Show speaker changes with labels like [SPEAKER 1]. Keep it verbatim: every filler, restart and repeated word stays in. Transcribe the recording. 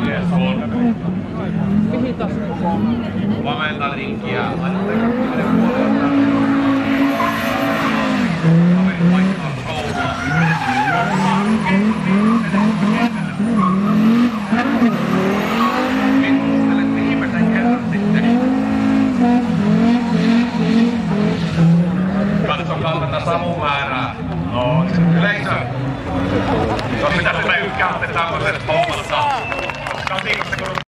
[SPEAKER 1] Yes, mihin taas? Vamenta linkkiä. Ajatteko kymmenen puolelta? Kaveri paikkaa koulua. Vittustelet viimeisen kerran sitten. Katsokaa tätä savumäärää. No, yleisö. Jos mitä tulee ykkää, otetaan toiset hommassa. Koska on viikossa kun